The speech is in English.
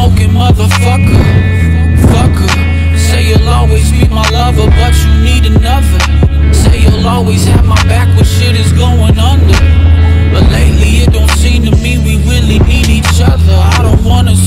smoking motherfucker. Fucker. Say you'll always be my lover, but you need another. Say you'll always have my back when shit is going under. But lately it don't seem to me we really need each other. I don't wanna